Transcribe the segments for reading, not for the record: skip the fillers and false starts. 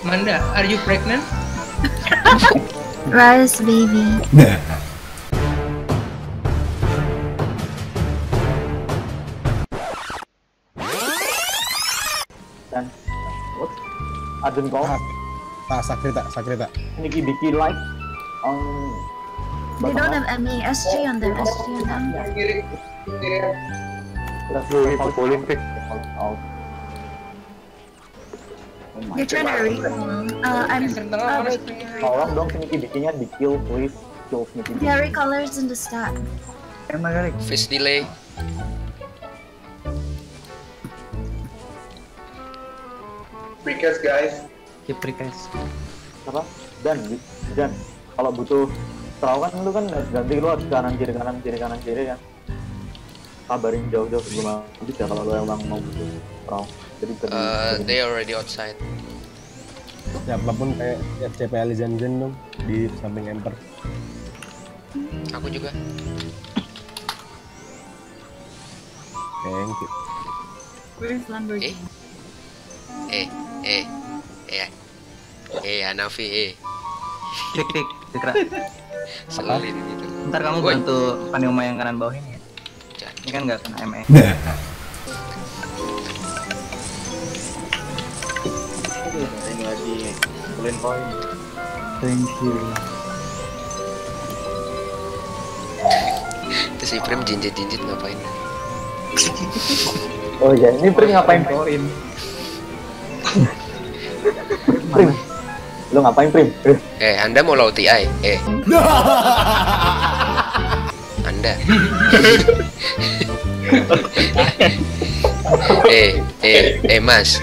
Manda, are you pregnant? Rice baby. Dan what? Arden call. Sakrita. Nikki Biki like on. They don't have any SG on them. SG on them. Let's go Olympic. You're trying to recall. I'm. Wait. Tolong dong Nikki Bikinya di kill please. Kill Nikki Biki. There are colors in the stat. Face delay. Precast guys. Keep precast. Apa? Dan kalau butuh perahu kan lu kan ganti lu harus kanan kiri kan. Kabarin jauh-jauh sebelum habis ya kalau lu emang mau butuh perahu. Jadi They already outside. Siapapun kayak FCP Alizanzen dong di samping Emper. Aku juga. Thank you. Where's Lamborghini? Hanafi, Klik, Citra. Selin gitu. Ntar kamu Woi. bantu Paniuma yang kanan bawah ini ya. Jangan. Ini kan nggak kena ME. Ini lagi clean point. Thank you. Terus si Prim jinjit ngapain? oh ya ini Prim ngapain Prim? Lu ngapain Prim? Anda mau laut TI? Anda. Mas.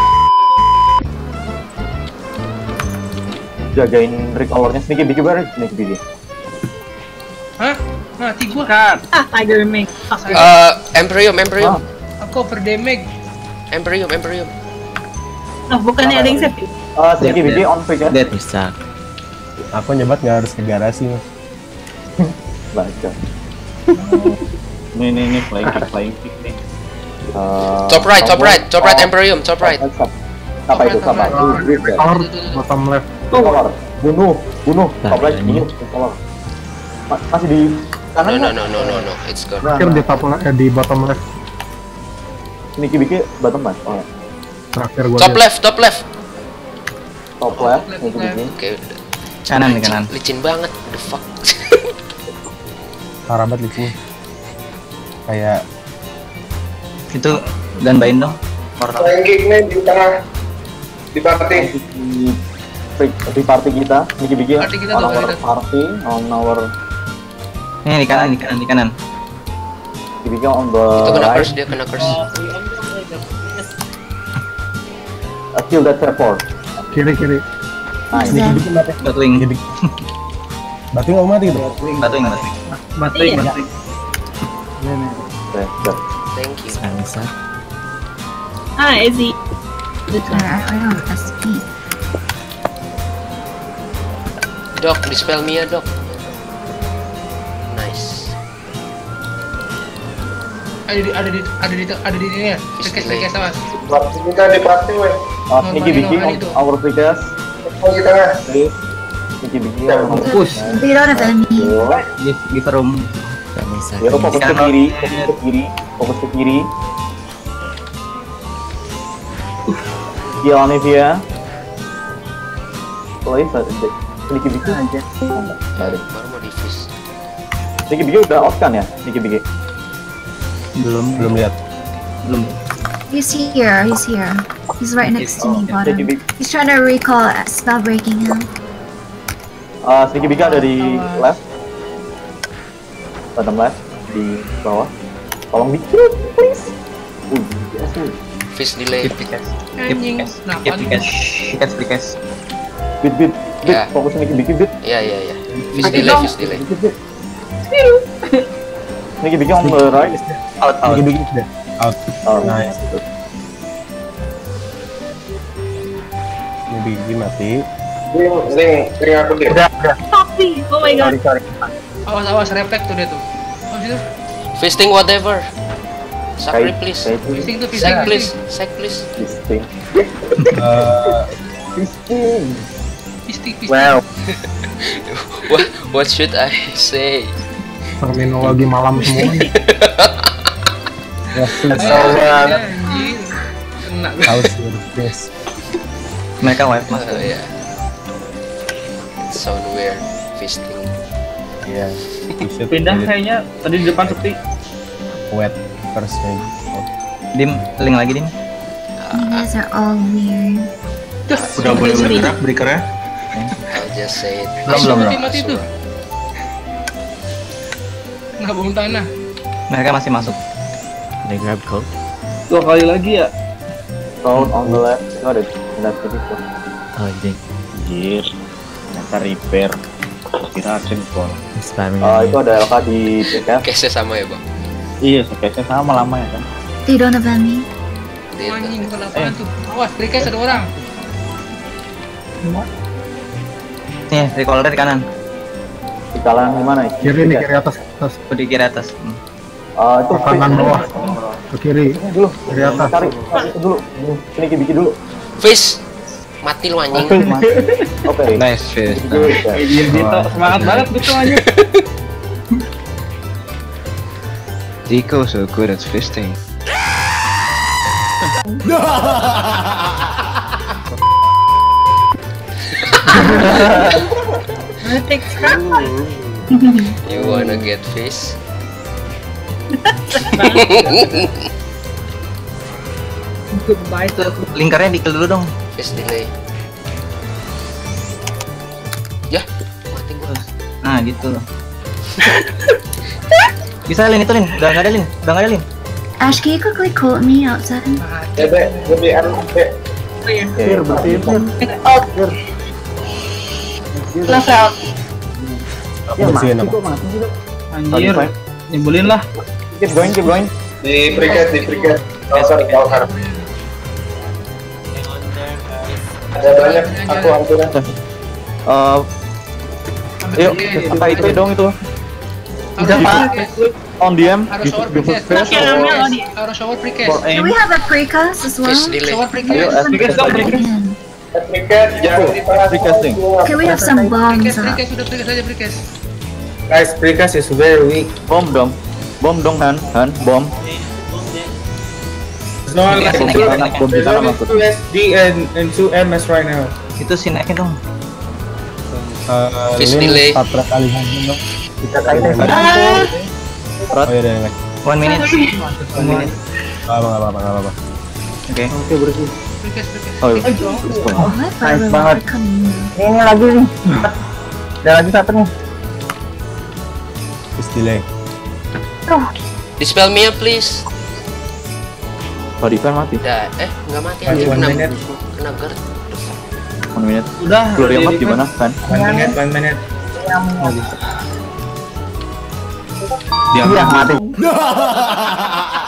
Jagain recolornya Sneaky Biki bareng Sneaky Biki. Hah? Mati gua. Tiger Mink. Emporium. Aku over damage. Emporium. Oh, bukannya ada yang safety? Sneaky Biki on free kan? Dead bisa. Aku nyebat nggak harus ke garasi mas. Baca. Nih flying kick nih. Top right Emporium, top right. Apa itu sabar? Bottom left. Color. Bunuh. Top right ini color. Masih di kanan. No, it's good. Terakhir di bottom left. Sneaky Biki bottom right. Oh. Terakhir gua. Top left. Top left. Sneaky Biki. Oke, Kanan nih kanan. licin banget. The fuck. Parah banget licin. Kayak Itu ganbain dong. Portal. Flying kick nih di tengah. Di party. Di party kita, Sneaky Biki Party kita on tuh, our kita. party, on our Ini di kanan. Sneaky Biki on the Itu kena right. curse, dia kena curse. Kill that support. kiri. Nice. Sneaky Biki mati. Batuing. Batu nggak mau mati gitu. Batuing. Okay, good. Thank you. Izzy. I don't SP. Dok, dispel Mia, Dok. Nice. Ada di ini ya. Precast awas. Party kita di party weh. Sneaky Biki on our precast. Oh di tengah. Please. Sneaky Biki on our Push. They don't have any. Give room. Ya, fokus ke kiri. Kill Olivia. Please, Sneaky Biki aja. Baru mau diffuse. Sneaky Biki udah off kan ya? Sneaky Biki. Belum lihat. He's here. He's right next to me, Sneaky bottom. Biki. He's trying to recall. Stop breaking him. Sneaky Biki ada di left. Bottom left di bawah. Tolong di-kill, please. Yes. Face delay. Anjing. Kenapa? Precast. Bit. Ya. Fokus Sneaky Biki bit. Iya. Face delay. Bit. Sneaky Biki on the right. Out. Sneaky Biki sudah out. Oh, Nice. Sneaky Biki mati. Ring aku deh. Poppy! Oh my god. Sorry. Awas reflect tuh dia tuh. Oh situ. Fisting whatever. Sakri please. Fisting tuh Sack fisting. please. This thing. Fisting. Fisting. Wow. What should I say? Terminologi malam semuanya. Anjir. Kena. House service. Mereka wipe mas. Ya. Sound weird. Fisting. Iya. Pindah kayaknya tadi di depan sepi. Wet first maybe. Dim, link lagi Dim. You guys are all weird. Udah boleh bergerak breakernya. I'll just say it. Belum. Mati tuh. Nah, bom tanah. Mereka masih masuk. Can I grab coat? 2 kali lagi ya. Sound on the left. Itu ada pindah ke situ. Oh, you think? Anjir. Ternyata repair. Kira handphone. I'm spamming Itu ada LK di tiket. Case-nya sama ya bang? Iya, space-nya sama lama ya kan. They don't have any. Anjing bukan apaan tuh. Awas, precast ada orang. Nih, recaller di kanan. Di kalangan di mana? Kiri nih, kiri atas. Oh, di kiri atas. Itu Kanan bawah. Ke kiri. Ini dulu. Kiri atas. Cari itu dulu. Ini bikin dulu. Fish! Mati lu anjing. Oke. Nice fish. Anjir gitu, semangat banget gitu aja. Dico so good at fisting. You wanna get fish? Linkernya di-kill dulu dong. Fish delay. Ya, mati gua. Nah, gitu loh. Bisa Lin itu Lin, udah nggak ada Lin, Ash, can you quickly quote me outside? Lebih anu, Left out. Bersihin apa? Anjir. Nyebelin lah. Keep going. di precast. Kalkar. Ada banyak aku ampunan. Yuk, apa itu dong itu? Udah Pak. On DM. Harus shower precast. Harus shower precast. Do we have a precast as well? Fish delay. Shower Ayo, precast. Precast dong, precast. Precast jangan dibahas. Precasting. Can we have some bombs up? Precast sudah precast aja precast. Guys, precast is very weak. Bom dong, Han, bom. There's no one Precast like naik, two- naik. Bom di there's sana only maksud. 2 SD and 2 MS right now. Itu sineknya dong. Fish Lin, delay. 4 kali handling dong. Oh iya deh, naik. 1 minute. 1 minute. Nggak apa-apa. Oke. Precast. Oh, iya. Oh, my brother banget. will come in. Ini lagi nih. Ada lagi satu nih. Fish delay. Dispel me up please. Oh, Divan mati. Dah, nggak mati anjir, kena guard. 1 minute. Udah. Gloria Mat gimana, kan? 1 minute. Dia mati.